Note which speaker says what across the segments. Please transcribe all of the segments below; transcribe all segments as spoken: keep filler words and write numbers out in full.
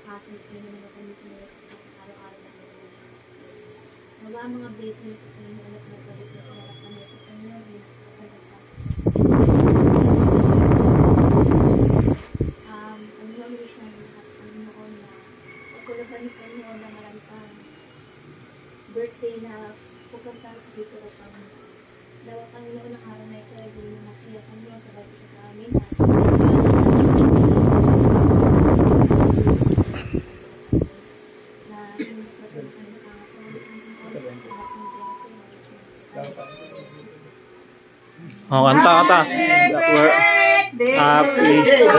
Speaker 1: nakakasin ko na naman kami sa mga araw-araw na kami. Wala mga blessing ko kami na anak na balik na sa lahat ng ito kami na rin sa lahat. Um, ang yung wish na lahat ang noon na pagkulasan sa inyo na marami pang birthday na pupunta sa dito at ang dapat ang noon ng araw na ito ay hindi masaya kami sa bati sa amin na
Speaker 2: oh, kanta, kanta. Happy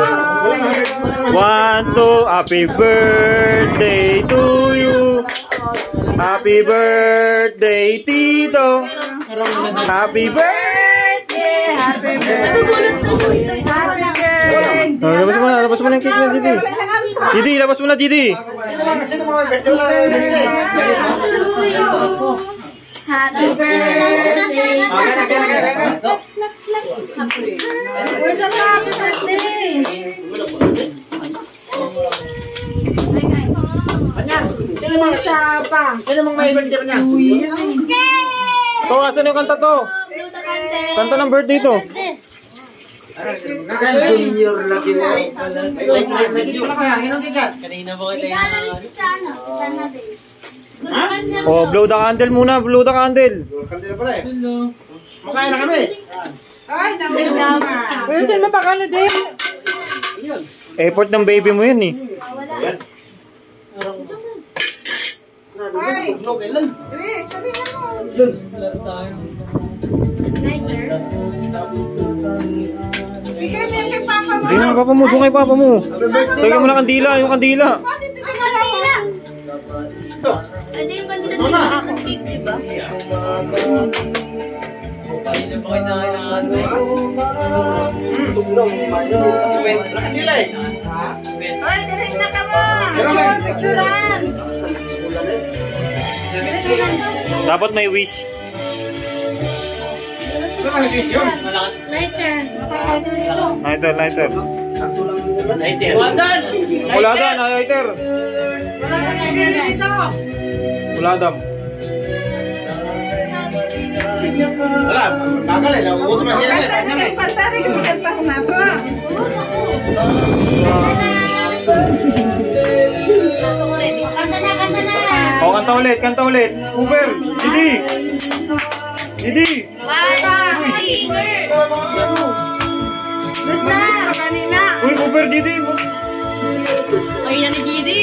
Speaker 2: one, two, happy birthday to you. Happy birthday, Tito. Happy birthday. Happy birthday. Oh, labas mo na, labas mo na yung cake na, Didi. Didi, labas mo na, Didi.
Speaker 3: Sino mga birthday? Wala na birthday.
Speaker 1: Happy birthday.
Speaker 4: Where's the happy birthday?
Speaker 3: Sino mga Sino mga may birthday pa niya?
Speaker 2: To, asan yung kanta to? Kanta ng birthday to.
Speaker 3: Junior lagi mo. Kanina po kayo.
Speaker 2: Oh, blow the candle muna, blow the candle.
Speaker 3: Candle pala eh. Makain na kami.
Speaker 4: Ay, naman. Pero saan mapakano din?
Speaker 2: Effort ng baby mo yun eh.
Speaker 4: Ay, Chris, ano yan mo? Bigay mo yan kay Papa mo.
Speaker 2: Hindi na, Papa mo, doon kay Papa mo. Sagay mo na kandila, yung kandila.
Speaker 1: Ay, kandila! Ito yung kandila sa yung aking cake, diba?
Speaker 3: Kandila eh.
Speaker 4: Ay, dirin na ka mo. Picture, picturean.
Speaker 2: Dapat may wish.
Speaker 3: Saan ang Swiss yun?
Speaker 4: Lighter.
Speaker 2: Lighter, lighter.
Speaker 3: Lighter.
Speaker 2: Wala dan, lighter.
Speaker 4: Wala na lighter dito.
Speaker 2: Wala dam.
Speaker 3: Wala, bagal eh. Nagugutom na siya eh.
Speaker 4: Kanta na kay Pantari, kanta ko na to.
Speaker 1: Kanta na, kanta na!
Speaker 2: O, kanta ulit, kanta ulit. Uber, Didi. Didi.
Speaker 4: Basta. Kanina.
Speaker 2: Uy, Uber, Didi.
Speaker 1: Ay, yan ni Didi!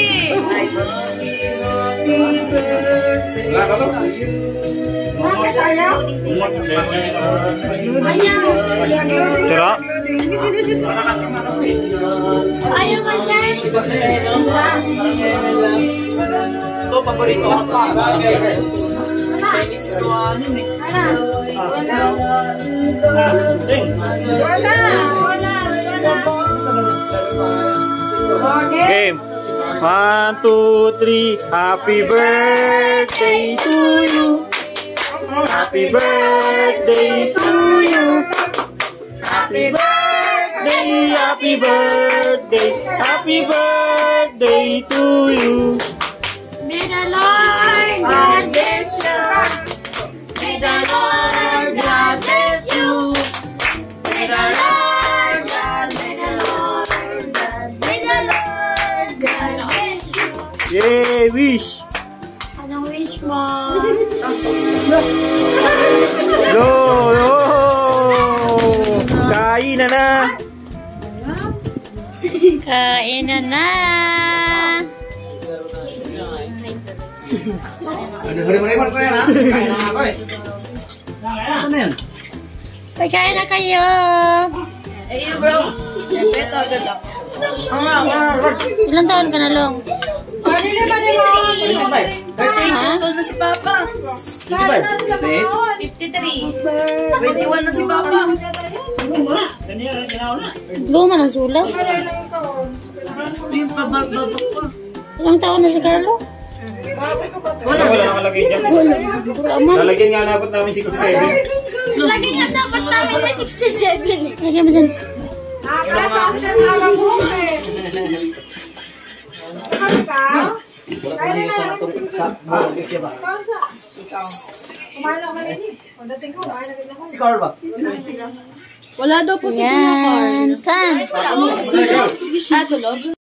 Speaker 3: Wala ba to?
Speaker 4: Bakit ayaw?
Speaker 1: Ayaw!
Speaker 2: Sira?
Speaker 1: Ayaw ka dyan!
Speaker 3: Ito, paborito ko pa. Chinese ito ano eh.
Speaker 4: Wala. Wala. Wala. Wala.
Speaker 2: Game. One, two, three. Happy birthday to you. Happy birthday to you. Happy birthday, happy birthday, happy birthday to you.
Speaker 1: May the Lord God bless you! May the Lord God bless you! May the Lord God, may the Lord God, may the Lord God bless you!
Speaker 2: Yay, wish.
Speaker 1: Anong wish mo?
Speaker 2: Lo, lo. Kain na na.
Speaker 1: Kain na na!
Speaker 3: Hari-hari ko yan ha. Kain na ako eh. Ano yan?
Speaker 1: Pagkain na kayo!
Speaker 4: Ayun bro. Beto agad ako.
Speaker 1: Ilang taon ka na, Long?
Speaker 4: Ano naman yung
Speaker 3: Birthday
Speaker 4: Sold na si Papa. fifty-three. twenty-one na si Papa.
Speaker 1: Luma ng sulat?
Speaker 4: Yung kabababak ko.
Speaker 1: Ilang taon na si Carlo?
Speaker 2: Wala, wala nakalagay dyan.
Speaker 1: Wala man.
Speaker 2: Lalagyan nga dapat namin sixty-seven.
Speaker 1: Lagi nga dapat namin may sixty-seven. Lagyan mo dyan.
Speaker 4: Ah, kaya sa akin ang hawak mo eh. Ikaw? Kaya na lang. Kumalo ka rin eh. Pagdating ko, kumalo ka rin ako.
Speaker 3: Si Carl ba?
Speaker 5: Wala daw po si Kuya Carl.
Speaker 1: Saan?
Speaker 5: Ah, tulog?